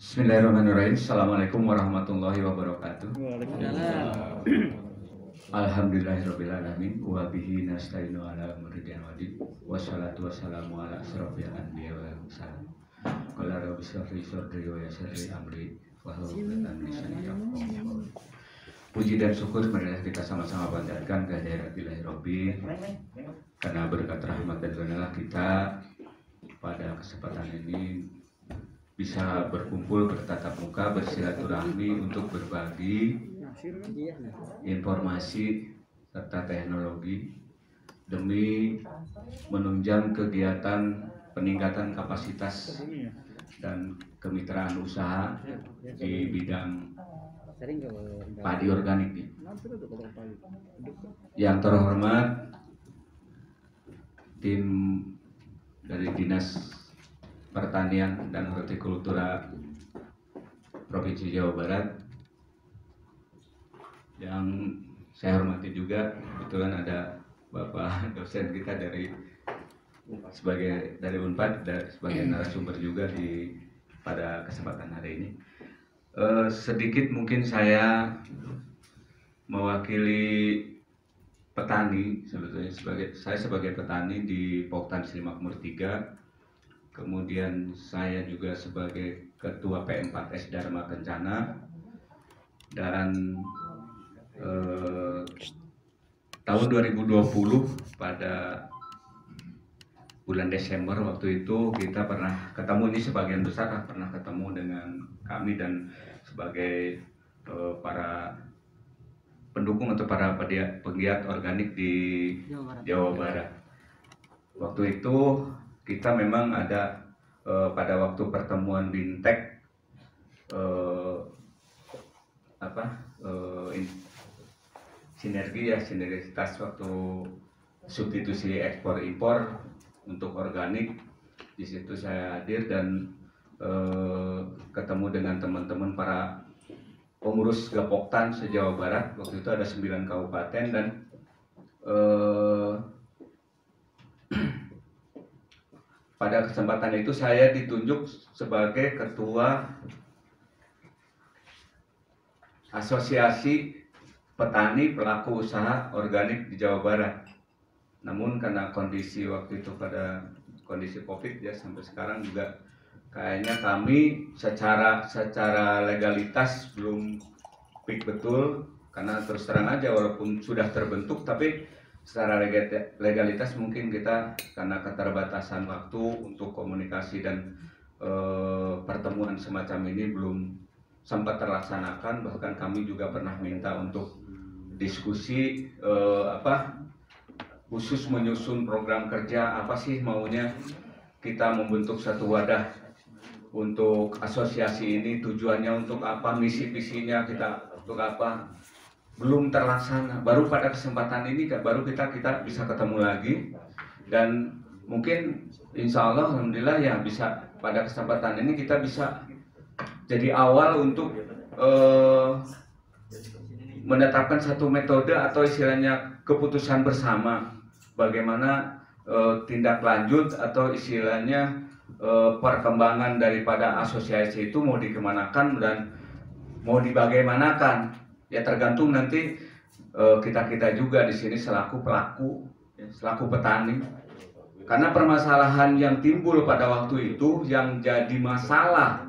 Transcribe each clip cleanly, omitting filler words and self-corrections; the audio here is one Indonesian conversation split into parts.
Bismillahirrahmanirrahim. Assalamualaikum warahmatullahi wabarakatuh. Waalaikumsalam. Alhamdulillahirrabbilalamin. Wa bihi nasta'inu ala umuri din wadin. Wassalatu wassalamu ala asrofil anbiya wal mursalin. Qala rabbi shrah li sadri wa yassir li amri wahlul 'uqdatam min lisani yafqahu qawli. Puji dan syukur marilah kita sama-sama panjatkan kehadirat Rabbi, karena berkat rahmat dan karunia kita pada kesempatan ini bisa berkumpul bertatap muka bersilaturahmi untuk berbagi informasi serta teknologi demi menunjang kegiatan peningkatan kapasitas dan kemitraan usaha di bidang padi organik. Yang terhormat tim dari Dinas Pertanian dan Hortikultura Provinsi Jawa Barat, yang saya hormati juga, kebetulan ada Bapak dosen kita dari Unpad dan sebagai narasumber juga pada kesempatan hari ini. Sedikit mungkin saya mewakili petani, sebetulnya saya sebagai petani di Poktan Sri Makmur 3. Kemudian saya juga sebagai Ketua P4S Dharma Kencana, dan tahun 2020 pada bulan Desember waktu itu kita pernah ketemu, ini sebagian besar pernah ketemu dengan kami dan sebagai para pendukung atau para penggiat organik di Jawa Barat. Waktu itu kita memang ada pada waktu pertemuan Bintek sinergitas waktu substitusi ekspor impor untuk organik. Di situ saya hadir dan ketemu dengan teman-teman para pengurus Gapoktan se-Jawa Barat. Waktu itu ada 9 kabupaten dan pada kesempatan itu saya ditunjuk sebagai Ketua Asosiasi Petani Pelaku Usaha Organik di Jawa Barat. Namun karena kondisi waktu itu pada kondisi COVID ya, sampai sekarang juga kayaknya kami secara legalitas belum peak betul, karena terus terang aja walaupun sudah terbentuk tapi secara legalitas mungkin kita karena keterbatasan waktu untuk komunikasi dan pertemuan semacam ini belum sempat terlaksanakan. Bahkan kami juga pernah minta untuk diskusi khusus menyusun program kerja, apa sih maunya kita membentuk satu wadah untuk asosiasi ini, tujuannya untuk apa, misi-misinya kita untuk apa, belum terlaksana. Baru pada kesempatan ini baru kita bisa ketemu lagi, dan mungkin insya Allah alhamdulillah ya bisa pada kesempatan ini kita bisa jadi awal untuk menetapkan satu metode atau istilahnya keputusan bersama bagaimana tindak lanjut atau istilahnya perkembangan daripada asosiasi itu mau dikemanakan dan mau dibagaimanakan. Ya tergantung nanti kita juga di sini selaku pelaku, selaku petani. Karena permasalahan yang timbul pada waktu itu yang jadi masalah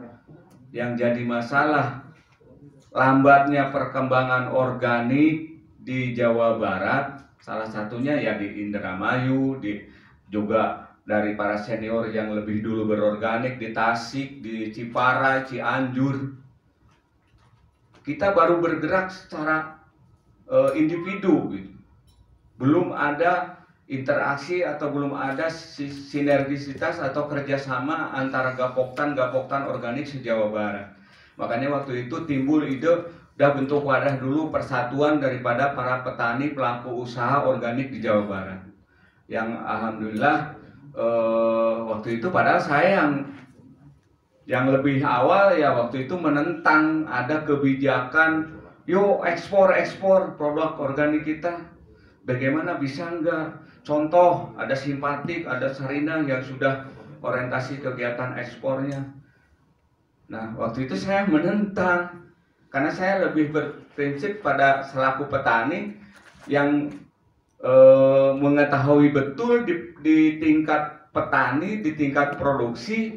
lambatnya perkembangan organik di Jawa Barat. Salah satunya ya di Indramayu, juga dari para senior yang lebih dulu berorganik di Tasik, di Ciparai, Cianjur. Kita baru bergerak secara individu, gitu. Belum ada interaksi atau belum ada sinergisitas atau kerjasama antara Gapoktan organik se-Jawa Barat. Makanya waktu itu timbul ide, udah bentuk wadah dulu persatuan daripada para petani pelaku usaha organik di Jawa Barat. Yang alhamdulillah waktu itu padahal saya yang lebih awal ya waktu itu menentang ada kebijakan yuk ekspor produk organik kita. Bagaimana bisa enggak? Contoh ada Simpatik, ada Sarina yang sudah orientasi kegiatan ekspornya. Nah, waktu itu saya menentang karena saya lebih berprinsip pada selaku petani yang mengetahui betul di tingkat petani, di tingkat produksi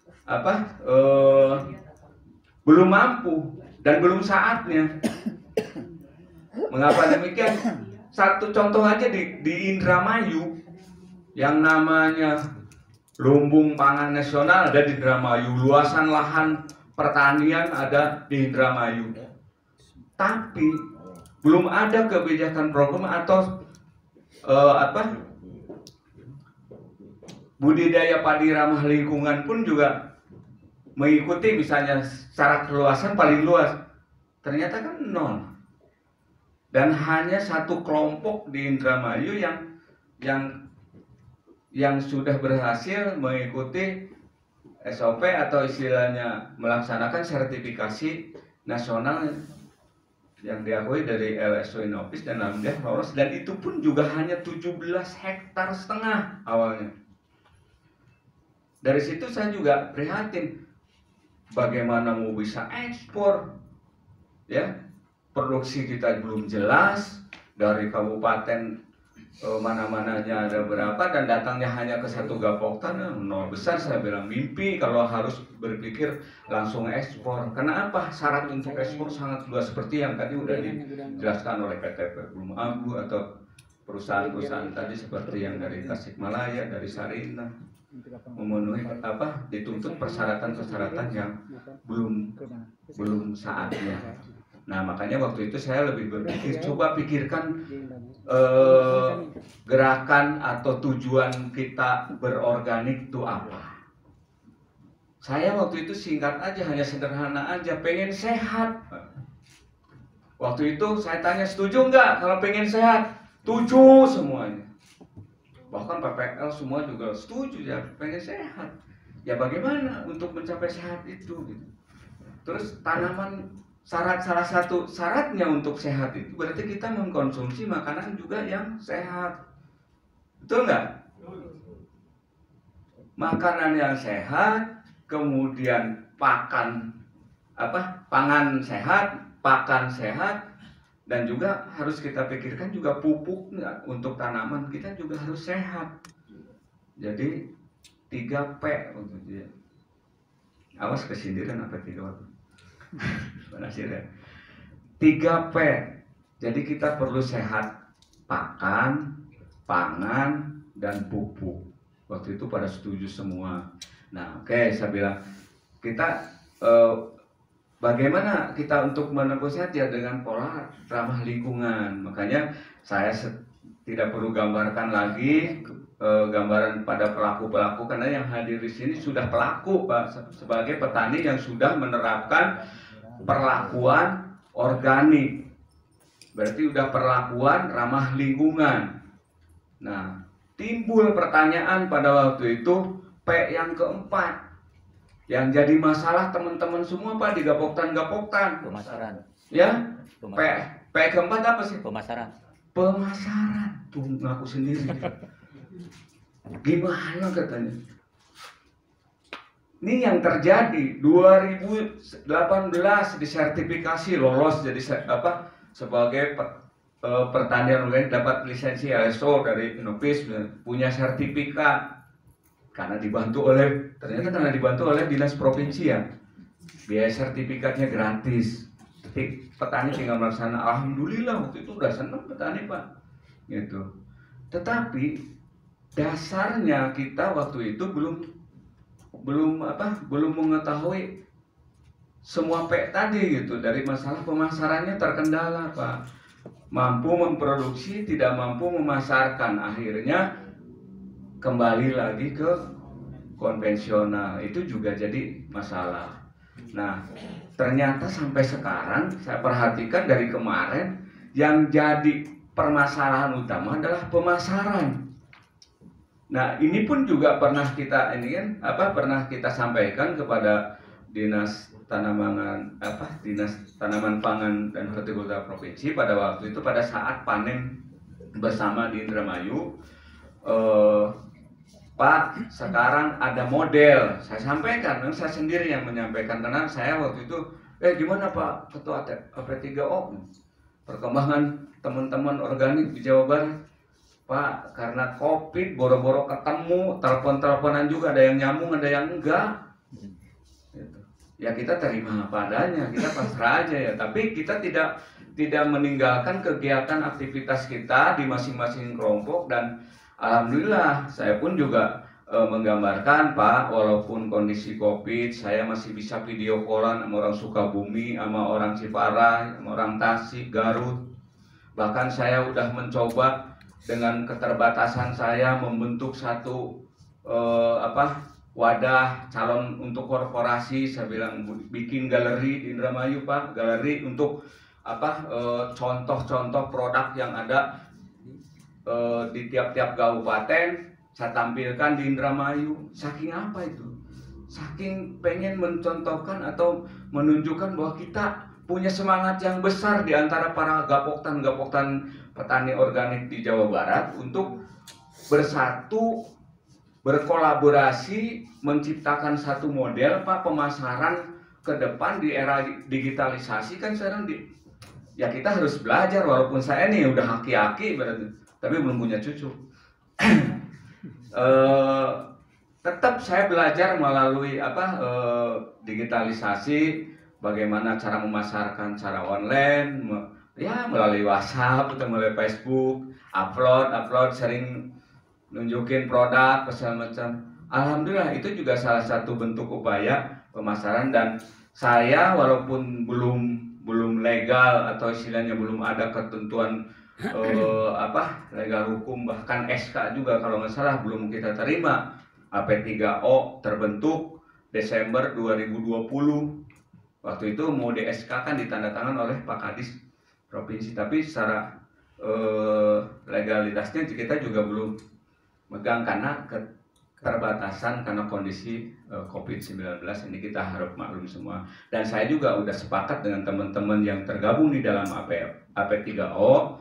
belum mampu dan belum saatnya. Mengapa demikian? Satu contoh aja di Indramayu yang namanya Lumbung Pangan Nasional ada di Indramayu, luasan lahan pertanian ada di Indramayu. Tapi belum ada kebijakan program atau budidaya padi ramah lingkungan pun juga mengikuti, misalnya secara keluasan paling luas ternyata kan nol. Dan hanya satu kelompok di Indramayu yang sudah berhasil mengikuti SOP atau istilahnya melaksanakan sertifikasi nasional yang diakui dari LSO Inoffice dan alhamdulillah lolos, dan itu pun juga hanya 17,5 hektar awalnya. Dari situ saya juga prihatin, bagaimana mau bisa ekspor, ya, produksi kita belum jelas, dari kabupaten mana-mananya ada berapa dan datangnya hanya ke satu gapoktan, nol besar. Saya bilang mimpi kalau harus berpikir langsung ekspor. Kenapa? Syarat untuk ekspor sangat luas seperti yang tadi udah dijelaskan oleh PT Perum Abu atau perusahaan-perusahaan tadi seperti yang dari Tasikmalaya, dari Sarinah, memenuhi dituntut persyaratan-persyaratan yang belum saatnya. Nah, makanya waktu itu saya lebih berpikir, coba pikirkan gerakan atau tujuan kita berorganik itu apa. Saya waktu itu singkat aja, hanya sederhana aja, pengen sehat. Waktu itu saya tanya, setuju nggak kalau pengen sehat? Setuju semuanya. Bahkan PPL semua juga setuju ya, pengen sehat. Ya bagaimana untuk mencapai sehat itu? Gitu. Terus tanaman, salah satu syaratnya untuk sehat itu berarti kita mengkonsumsi makanan juga yang sehat. Betul nggak? Makanan yang sehat, kemudian pangan sehat, pakan sehat, dan juga harus kita pikirkan juga pupuk untuk tanaman kita juga harus sehat. Jadi 3P untuk dia. Awas kesindiran apa 3P? 3P. Jadi kita perlu sehat, pakan, pangan, dan pupuk. Waktu itu pada setuju semua. Nah, oke, saya bilang kita bagaimana kita untuk menembus sehat ya dengan pola ramah lingkungan. Makanya saya tidak perlu gambarkan lagi gambaran pada pelaku-pelaku, karena yang hadir di sini sudah pelaku, Pak, sebagai petani yang sudah menerapkan perlakuan organik. Berarti udah perlakuan ramah lingkungan. Nah, timbul pertanyaan pada waktu itu, P yang keempat. Yang jadi masalah teman-teman semua, Pak, di gapoktan. Pemasaran. Ya? P keempat apa sih? Pemasaran. Tuh ngaku sendiri. Gimana katanya? Ini yang terjadi 2018 disertifikasi lolos jadi sebagai pertanian organik, dapat lisensi LSO dari Inoffice, punya sertifikat karena dibantu oleh dinas provinsi ya. Biaya sertifikatnya gratis. Petani tinggal melaksanakan, alhamdulillah waktu itu udah senang petani, Pak. Gitu. Tetapi dasarnya kita waktu itu belum mengetahui semua P tadi gitu. Dari masalah pemasarannya terkendala, Pak. Mampu memproduksi, tidak mampu memasarkan, akhirnya kembali lagi ke konvensional. Itu juga jadi masalah. Nah, ternyata sampai sekarang saya perhatikan dari kemarin yang jadi permasalahan utama adalah pemasaran. Nah, ini pun juga pernah kita sampaikan kepada Dinas Tanaman Pangan dan Hortikultura Provinsi pada waktu itu, pada saat panen bersama di Indramayu. Pak, sekarang ada model. Saya sampaikan, saya sendiri yang menyampaikan karena saya waktu itu, gimana Pak Ketua AP3O? Perkembangan teman-teman organik di Jawa Barat. Pak, karena COVID boro-boro ketemu, telepon-teleponan juga, ada yang nyambung, ada yang enggak. Gitu. Ya kita terima apa adanya, kita pasrah aja ya. Tapi kita tidak meninggalkan kegiatan aktivitas kita di masing-masing kelompok, dan alhamdulillah saya pun juga menggambarkan Pak, walaupun kondisi COVID, saya masih bisa video callan sama orang Sukabumi, sama orang Ciparai, sama orang Tasik, Garut. Bahkan saya udah mencoba dengan keterbatasan saya membentuk satu wadah calon untuk korporasi. Saya bilang bikin galeri di Indramayu Pak, galeri untuk contoh-contoh produk yang ada di tiap-tiap kabupaten saya tampilkan di Indramayu. Saking apa itu? Saking pengen mencontohkan atau menunjukkan bahwa kita punya semangat yang besar di antara para gapoktan petani organik di Jawa Barat untuk bersatu, berkolaborasi, menciptakan satu model Pak pemasaran ke depan di era digitalisasi. Kan sekarang ya kita harus belajar, walaupun saya nih udah aki-aki berarti, tapi belum punya cucu. Tetap saya belajar melalui digitalisasi, bagaimana cara memasarkan secara online, ya melalui WhatsApp atau melalui Facebook, upload sering nunjukin produk segala macam. Alhamdulillah itu juga salah satu bentuk upaya pemasaran. Dan saya walaupun belum legal atau istilahnya belum ada ketentuan legal hukum, bahkan SK juga kalau nggak salah belum kita terima. AP3O terbentuk Desember 2020. Waktu itu mau di SK kan ditandatangan oleh Pak Kadis provinsi, tapi secara legalitasnya kita juga belum megang karena keterbatasan karena kondisi COVID-19 ini. Kita harap maklum semua. Dan saya juga udah sepakat dengan teman-teman yang tergabung di dalam AP3O,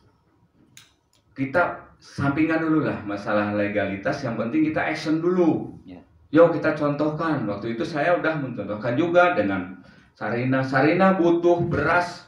kita sampingkan dulu lah masalah legalitas, yang penting kita action dulu. Yuk kita contohkan. Waktu itu saya udah mencontohkan juga dengan Sarina butuh beras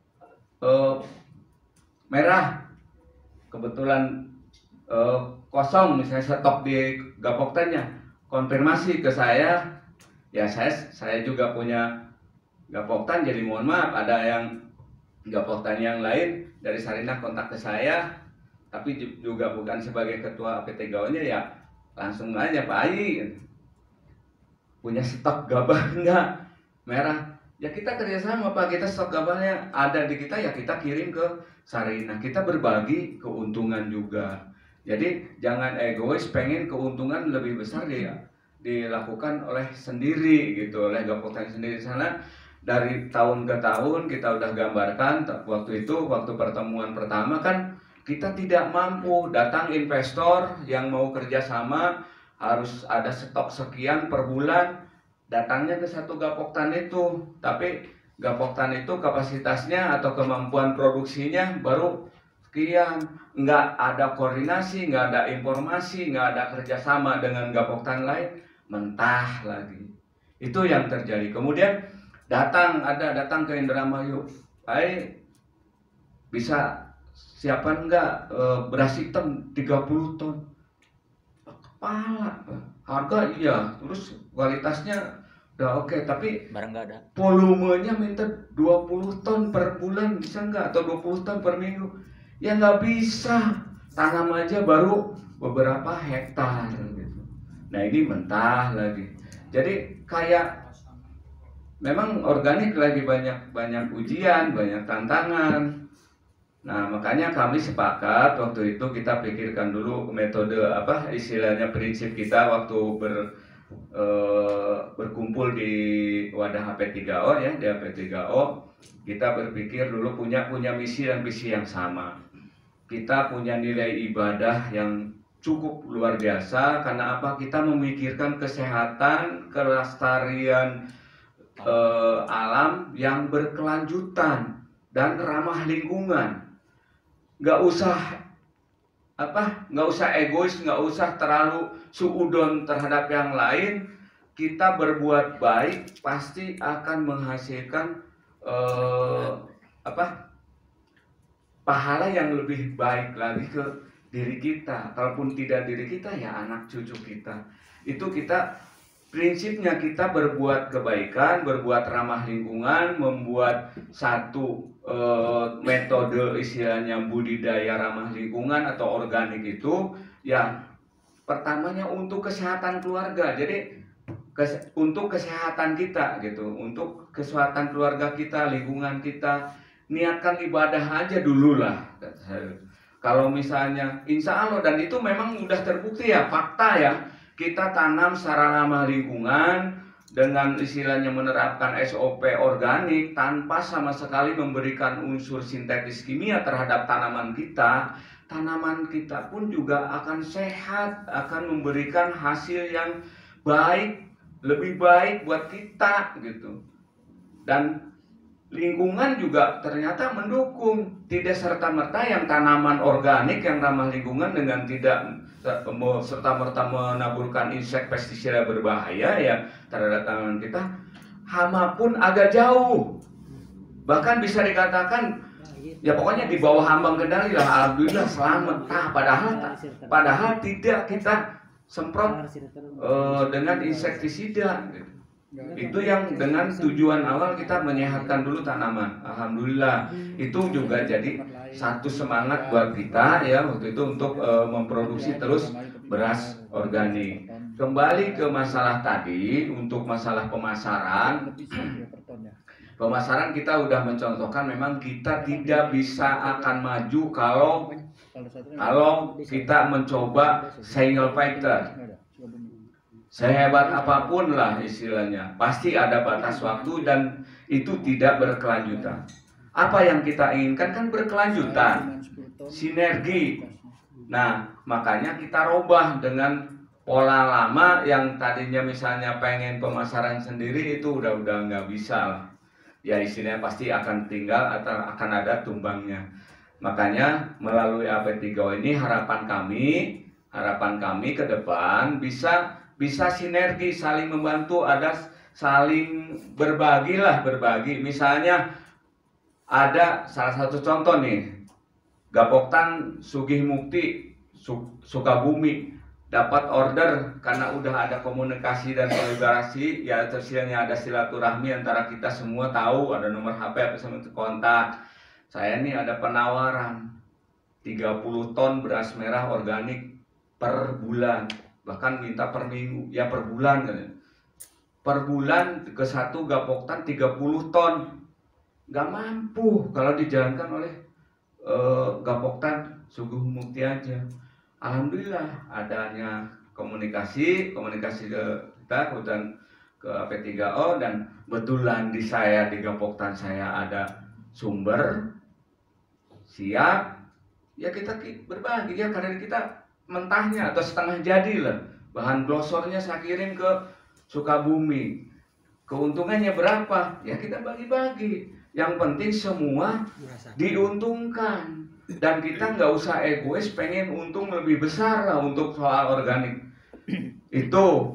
merah, kebetulan kosong misalnya stok di gapoktannya, konfirmasi ke saya. Ya saya juga punya gapoktan, jadi mohon maaf ada yang gapoktan yang lain dari Sarina kontak ke saya, tapi juga bukan sebagai ketua AP3O-nya, ya langsung aja, Pak Ai punya stok gabah enggak merah? Ya kita kerjasama Pak, kita stok gabahnya ada di kita, ya kita kirim ke Sarina, kita berbagi keuntungan juga. Jadi jangan egois pengen keuntungan lebih besar dilakukan oleh sendiri gitu, oleh gapoktan sendiri sana. Dari tahun ke tahun kita udah gambarkan. Waktu pertemuan pertama kan kita tidak mampu, datang investor yang mau kerjasama harus ada stok sekian per bulan, datangnya ke satu gapoktan itu, tapi gapoktan itu kapasitasnya atau kemampuan produksinya baru sekian, nggak ada koordinasi, nggak ada informasi, nggak ada kerjasama dengan gapoktan lain, mentah lagi. Itu yang terjadi. Kemudian datang ke Indramayu, bisa siapa enggak beras hitam 30 ton kepala, harga iya, terus kualitasnya udah oke, tapi barang nggak ada, volumenya minta 20 ton per bulan, bisa enggak? Atau 20 ton per minggu? Ya nggak bisa, tanam aja baru beberapa hektar gitu. Nah ini mentah lagi. Jadi kayak memang organik lagi banyak ujian, banyak tantangan. Nah makanya kami sepakat waktu itu, kita pikirkan dulu metode istilahnya prinsip kita waktu berkumpul di wadah AP3O ya, di AP3O kita berpikir dulu punya misi dan visi yang sama. Kita punya nilai ibadah yang cukup luar biasa. Karena apa? Kita memikirkan kesehatan, kelestarian alam yang berkelanjutan dan ramah lingkungan. Nggak usah nggak usah egois, nggak usah terlalu suudon terhadap yang lain. Kita berbuat baik pasti akan menghasilkan pahala yang lebih baik lagi ke diri kita. Kalaupun tidak diri kita, ya anak cucu kita. Itu kita prinsipnya kita berbuat kebaikan, berbuat ramah lingkungan, membuat satu metode istilahnya budidaya ramah lingkungan atau organik itu ya pertamanya untuk kesehatan keluarga. Jadi untuk kesehatan kita gitu, untuk kesehatan keluarga kita, lingkungan kita, niatkan ibadah aja dulu lah. Kalau misalnya insya Allah, dan itu memang udah terbukti ya, fakta ya, kita tanam secara ramah lingkungan dengan istilahnya menerapkan SOP organik tanpa sama sekali memberikan unsur sintetis kimia terhadap tanaman kita pun juga akan sehat, akan memberikan hasil yang baik, lebih baik buat kita gitu. Dan lingkungan juga ternyata mendukung. Tidak serta-merta yang tanaman organik yang ramah lingkungan dengan tidak serta-merta menaburkan insek pestisida berbahaya ya terhadap tanaman kita, hama pun agak jauh. Bahkan bisa dikatakan ya pokoknya di bawah ambang kendali lah, alhamdulillah selamat. Padahal tidak kita semprot dengan insektisida. Itu yang dengan tujuan awal kita menyehatkan dulu tanaman. Alhamdulillah itu juga jadi satu semangat buat kita ya waktu itu untuk memproduksi terus beras organik. Kembali ke masalah tadi, untuk masalah pemasaran kita udah mencontohkan memang kita tidak bisa akan maju kalau kita mencoba single factor. Sehebat apapun lah istilahnya, pasti ada batas waktu dan itu tidak berkelanjutan. Apa yang kita inginkan kan berkelanjutan, sinergi. Nah, makanya kita robah dengan pola lama yang tadinya misalnya pengen pemasaran sendiri itu udah nggak bisa lah. Ya istilahnya pasti akan tinggal atau akan ada tumbangnya. Makanya melalui AP3O ini harapan kami ke depan bisa sinergi, saling membantu, ada saling berbagi. Misalnya ada salah satu contoh nih, Gapoktan Sugih Mukti Sukabumi dapat order karena udah ada komunikasi dan kolaborasi ya, tersianya ada silaturahmi antara kita semua, tahu ada nomor HP apa sama kontak. Saya nih ada penawaran 30 ton beras merah organik per bulan, bahkan minta per minggu, ya per bulan kan. Per bulan ke satu Gapoktan 30 ton. Gak mampu kalau dijalankan oleh Gapoktan Sugih Mukti aja. Alhamdulillah adanya komunikasi ke kita, kemudian ke AP3O, dan betulan di Gapoktan saya ada sumber siap. Ya kita berbagi ya, karena kita mentahnya atau setengah jadi lah, bahan glosornya saya kirim ke Sukabumi, keuntungannya berapa ya kita bagi-bagi, yang penting semua diuntungkan dan kita nggak usah egois pengen untung lebih besar lah untuk soal organik. Itu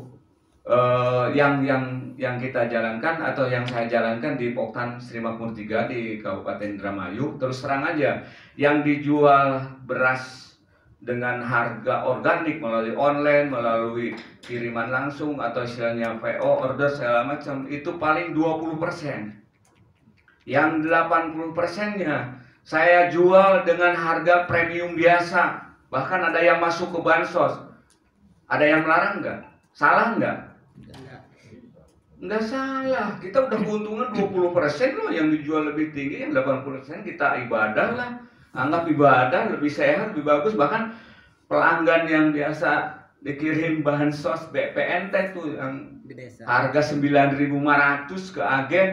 yang kita jalankan atau yang saya jalankan di Poktan Sri Makmur 3 di Kabupaten Indramayu. Terus terang aja, yang dijual beras dengan harga organik melalui online, melalui kiriman langsung atau istilahnya PO, order segala macam, itu paling 20%. Yang 80%-nya saya jual dengan harga premium biasa. Bahkan ada yang masuk ke bansos. Ada yang melarang nggak? Salah nggak? Nggak salah. Kita udah keuntungan 20% loh, yang dijual lebih tinggi, yang 80% kita ibadah lah. Anggap ibadah, lebih sehat, lebih bagus. Bahkan pelanggan yang biasa dikirim bahan sos BPNT tuh yang harga 9.500 ke agen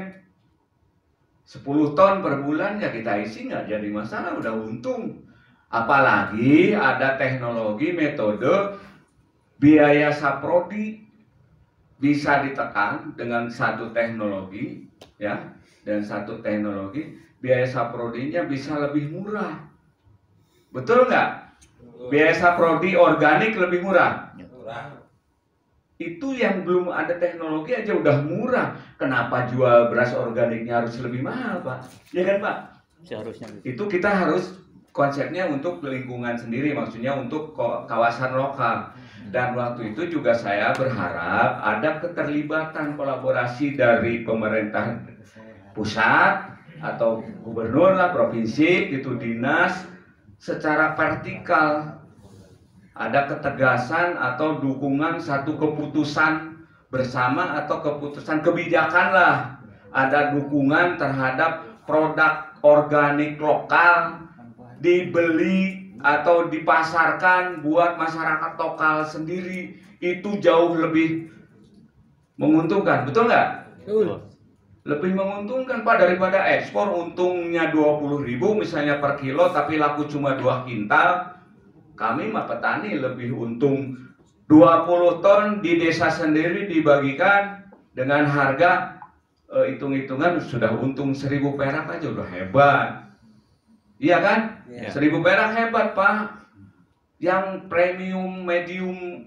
10 ton per bulan, ya kita isi nggak jadi masalah, udah untung. Apalagi ada teknologi metode biaya saprodi bisa ditekan dengan satu teknologi ya, dan satu teknologi biaya saprodinya bisa lebih murah. Betul nggak? Biasa prodi organik lebih murah. Itu yang belum ada teknologi aja udah murah. Kenapa jual beras organiknya harus lebih mahal, Pak? Ya kan, Pak? Seharusnya itu kita harus konsepnya untuk lingkungan sendiri, maksudnya untuk kawasan lokal. Dan waktu itu juga saya berharap ada keterlibatan kolaborasi dari pemerintah pusat atau gubernur lah, provinsi gitu, dinas, secara vertikal ada ketegasan atau dukungan satu keputusan bersama atau keputusan kebijakan lah, ada dukungan terhadap produk organik lokal dibeli atau dipasarkan buat masyarakat lokal sendiri, itu jauh lebih menguntungkan, betul nggak? betul. Lebih menguntungkan, Pak, daripada ekspor untungnya 20.000 misalnya per kilo tapi laku cuma 2 kintal. Kami mah petani lebih untung 20 ton di desa sendiri dibagikan dengan harga hitung-hitungan sudah untung 1.000 perak aja udah hebat. Iya kan? Ya. 1.000 perak hebat, Pak. Yang premium, medium,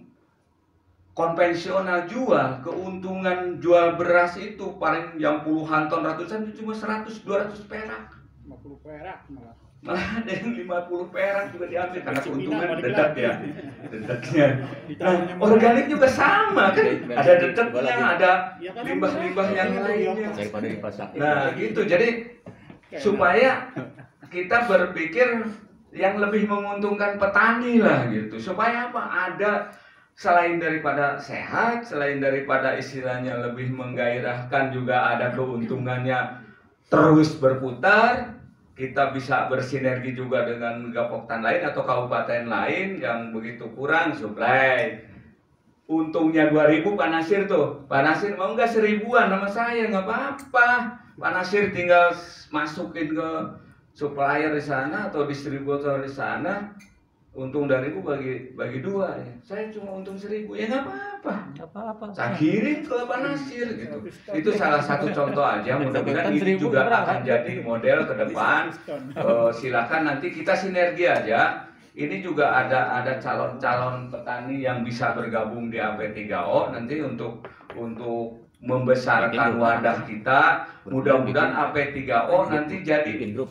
konvensional jual, keuntungan jual beras itu paling yang puluhan ton, ratusan itu cuma 100-200 perak. 50 perak malah. Malah ada yang 50 perak juga diambil karena keuntungan dedak ya. Dedeknya. Nah, organik juga sama kan? Ada dedeknya, ada limbah-limbah yang lainnya. Daripada di pasar. Nah, gitu. Jadi supaya kita berpikir yang lebih menguntungkan petani lah gitu. Supaya apa? Ada selain daripada sehat, selain daripada istilahnya lebih menggairahkan, juga ada keuntungannya terus berputar. Kita bisa bersinergi juga dengan Gapoktan lain atau kabupaten lain yang begitu kurang suplai. Untungnya 2.000 Pak Nasir tuh. Pak Nasir mau nggak 1.000-an sama saya, nggak apa-apa. Pak Nasir tinggal masukin ke supplier di sana atau distributor di sana. Untung dari ibu bagi 2 ya. Saya cuma untung 1.000 ya nggak apa-apa. Apa-apa. Saya kirim ke Pak Nasir gitu. Itu salah satu contoh aja. Mudah-mudahan ini juga akan jadi model ke depan. Silakan nanti kita sinergi aja. Ini juga ada calon-calon petani yang bisa bergabung di AP3O nanti untuk membesarkan wadah kita. Mudah-mudahan AP3O nanti jadi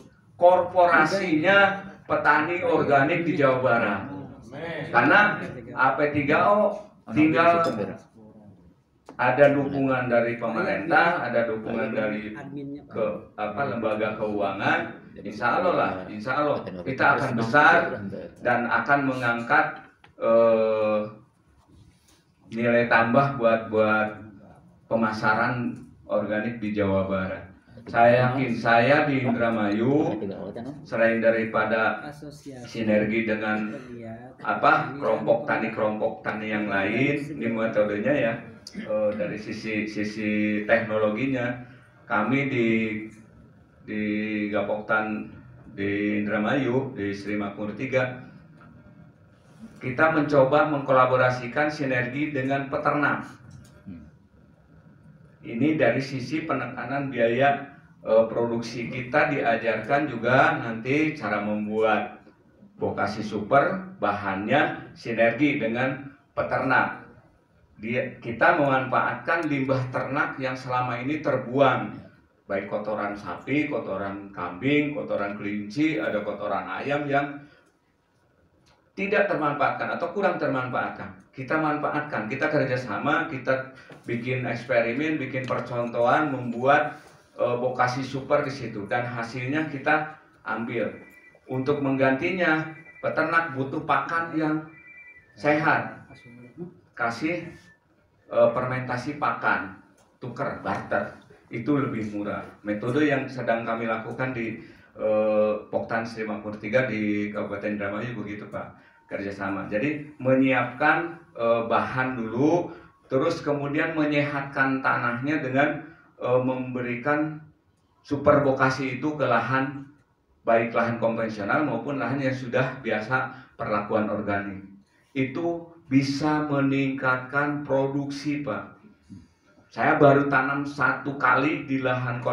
korporasinya petani organik di Jawa Barat. Karena AP3O tinggal ada dukungan dari pemerintah, ada dukungan dari lembaga keuangan. Insya Allah kita akan besar dan akan mengangkat nilai tambah buat pemasaran organik di Jawa Barat. Saya yakin saya di Indramayu selain daripada sinergi dengan kelompok tani yang lain, ini metodenya ya dari sisi teknologinya, kami di Gapoktan di Indramayu di Sri Makmur 3 kita mencoba mengkolaborasikan sinergi dengan peternak. Ini dari sisi penekanan biaya produksi, kita diajarkan juga nanti cara membuat bokasi super, bahannya sinergi dengan peternak. Kita memanfaatkan limbah ternak yang selama ini terbuang, baik kotoran sapi, kotoran kambing, kotoran kelinci, ada kotoran ayam yang tidak termanfaatkan atau kurang termanfaatkan. Kita manfaatkan, kita kerjasama, kita bikin eksperimen, bikin percontohan, membuat bokasi super di situ, dan hasilnya kita ambil. Untuk menggantinya, peternak butuh pakan yang sehat, kasih fermentasi pakan, tuker, barter, itu lebih murah. Metode yang sedang kami lakukan di Poktan Sri Makmur 3 di Kabupaten Indramayu begitu, Pak, kerjasama. Jadi menyiapkan bahan dulu, terus kemudian menyehatkan tanahnya dengan memberikan super bokasi itu ke lahan, baik lahan konvensional maupun lahan yang sudah biasa perlakuan organik. Itu bisa meningkatkan produksi, Pak. Saya baru tanam 1 kali di lahan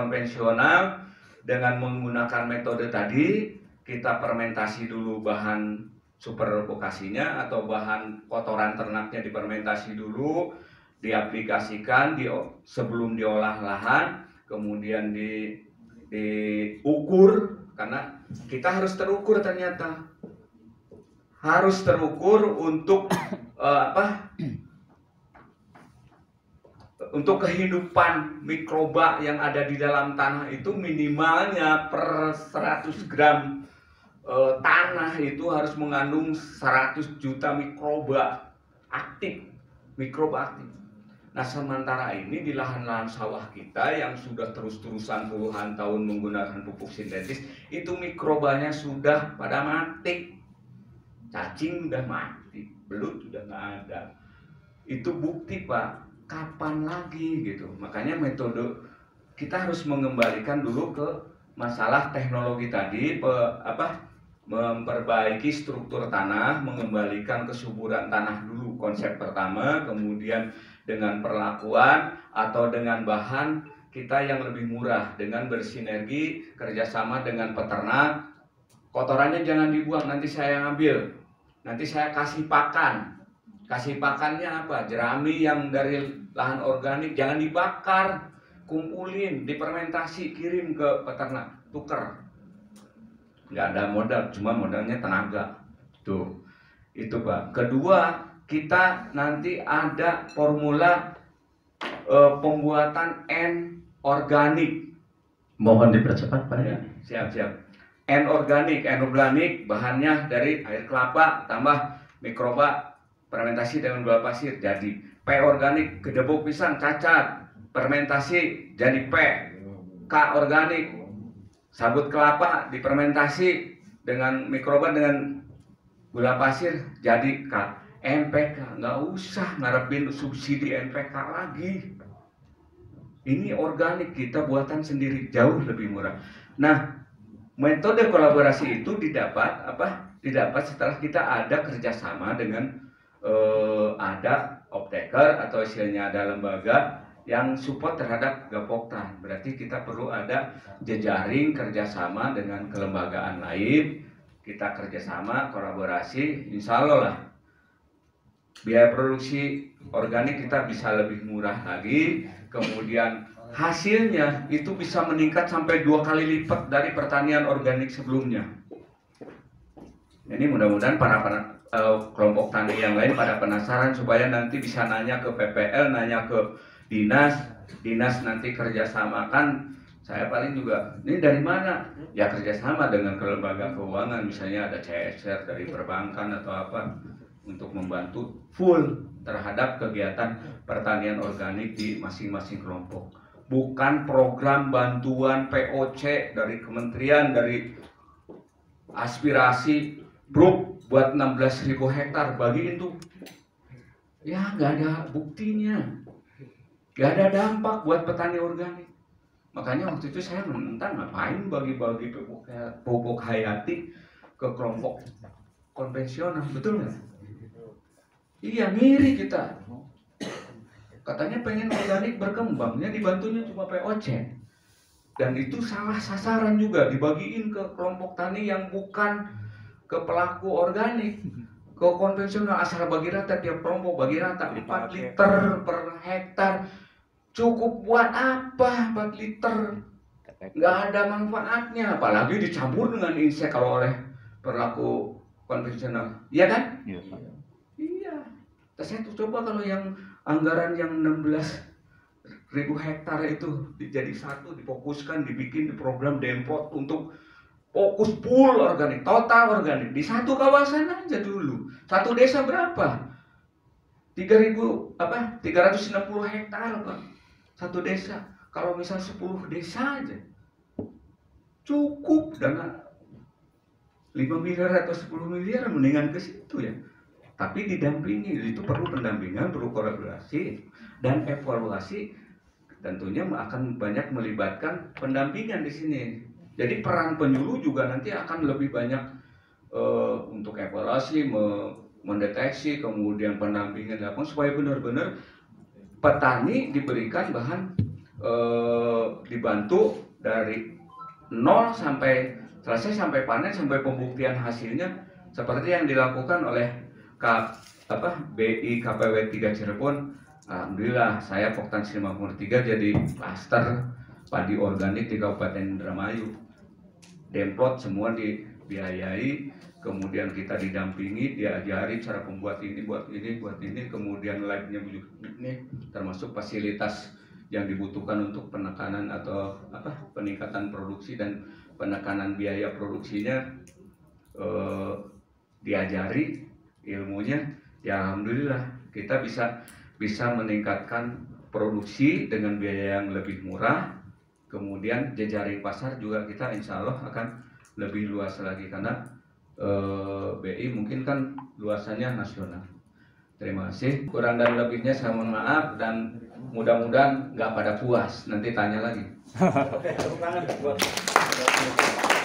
konvensional dengan menggunakan metode tadi. Kita fermentasi dulu bahan supervokasinya atau bahan kotoran ternaknya difermentasi dulu, diaplikasikan sebelum diolah lahan, kemudian diukur, karena kita harus terukur, ternyata harus terukur untuk untuk kehidupan mikroba yang ada di dalam tanah itu minimalnya per 100 gram tanah itu harus mengandung 100 juta mikroba aktif. Nah, sementara ini di lahan-lahan sawah kita yang sudah terus-terusan puluhan tahun menggunakan pupuk sintetis, itu mikrobanya sudah pada mati. Cacing udah mati, belut udah nggak ada. Itu bukti, Pak. Kapan lagi gitu? Makanya metode kita harus mengembalikan dulu ke masalah teknologi tadi, memperbaiki struktur tanah, mengembalikan kesuburan tanah dulu konsep pertama, kemudian dengan perlakuan atau dengan bahan kita yang lebih murah, dengan bersinergi kerjasama dengan peternak. Kotorannya jangan dibuang, nanti saya ambil, nanti saya kasih pakan. Kasih pakannya apa? Jerami yang dari lahan organik jangan dibakar, kumpulin, difermentasi, kirim ke peternak, tuker. Nggak ada modal, cuma modalnya tenaga. Tuh, itu Pak. Kedua, kita nanti ada formula pembuatan N organik. Mohon dipercepat Pak. Ya, siap. N organik bahannya dari air kelapa tambah mikroba fermentasi dengan gula pasir jadi P organik, gedebuk pisang cacat fermentasi jadi P. K organik, sabut kelapa difermentasi dengan mikroba dengan gula pasir jadi K. NPK, nggak usah ngarepin subsidi NPK lagi. Ini organik, kita buatan sendiri, jauh lebih murah. Nah, metode kolaborasi itu didapat setelah kita ada kerjasama dengan ada optaker atau istilahnya ada lembaga yang support terhadap Gapoktan. Berarti kita perlu ada jejaring kerjasama dengan kelembagaan lain. Kita kerjasama, kolaborasi, insya Allah lah biaya produksi organik kita bisa lebih murah lagi. Kemudian hasilnya itu bisa meningkat sampai 2 kali lipat dari pertanian organik sebelumnya. Ini mudah-mudahan para kelompok tani yang lain pada penasaran supaya nanti bisa nanya ke PPL, nanya ke dinas nanti kerjasamakan. Saya paling juga, ini dari mana? Ya kerjasama dengan kelembagaan keuangan, misalnya ada CSR dari perbankan atau apa, untuk membantu full terhadap kegiatan pertanian organik di masing-masing kelompok. Bukan program bantuan POC dari kementerian, dari aspirasi grup buat 16.000 hektar bagiin tuh. Ya nggak ada buktinya, nggak ada dampak buat petani organik. Makanya waktu itu saya menentang, ngapain bagi-bagi pupuk hayati ke kelompok konvensional, betul nggak? Iya, ngiri kita. Katanya pengen organik berkembangnya dibantunya cuma POC. Dan itu salah sasaran juga, dibagiin ke kelompok tani yang bukan ke pelaku organik, ke konvensional, asal bagi rata, tiap kelompok bagi rata 4 liter per hektar. Cukup buat apa 4 liter? Nggak ada manfaatnya, apalagi dicampur dengan insek kalau oleh perilaku konvensional. Iya kan? Iya. Saya tuh coba kalau yang anggaran yang 16.000 hektar itu jadi satu, difokuskan, dibikin di program Denpot untuk fokus full organik, total organik di satu kawasan aja dulu. Satu desa berapa? 360 hektar Pak. Satu desa. Kalau misal 10 desa aja cukup, dana 5 miliar atau 10 miliar mendingan ke situ ya. Tapi didampingi, itu perlu pendampingan, perlu kolaborasi dan evaluasi. Tentunya akan banyak melibatkan pendampingan di sini. Jadi peran penyuluh juga nanti akan lebih banyak untuk evaluasi, mendeteksi, kemudian pendampingan dilakukan supaya benar-benar petani diberikan bahan, dibantu dari nol sampai selesai, sampai panen, sampai pembuktian hasilnya seperti yang dilakukan oleh BI KPW 3 Cirebon. Alhamdulillah saya Poktansi 53 jadi klaster padi organik di Kabupaten Indramayu. Demplot semua dibiayai, kemudian kita didampingi, diajari cara pembuat ini, buat ini, kemudian live-nya ini, termasuk fasilitas yang dibutuhkan untuk penekanan atau peningkatan produksi dan penekanan biaya produksinya diajari ilmunya. Ya alhamdulillah kita bisa meningkatkan produksi dengan biaya yang lebih murah. Kemudian jejaring pasar juga kita insya Allah akan lebih luas lagi karena BI mungkin kan luasannya nasional. Terima kasih. Kurang dan lebihnya saya mohon maaf dan mudah-mudahan nggak pada puas. Nanti tanya lagi.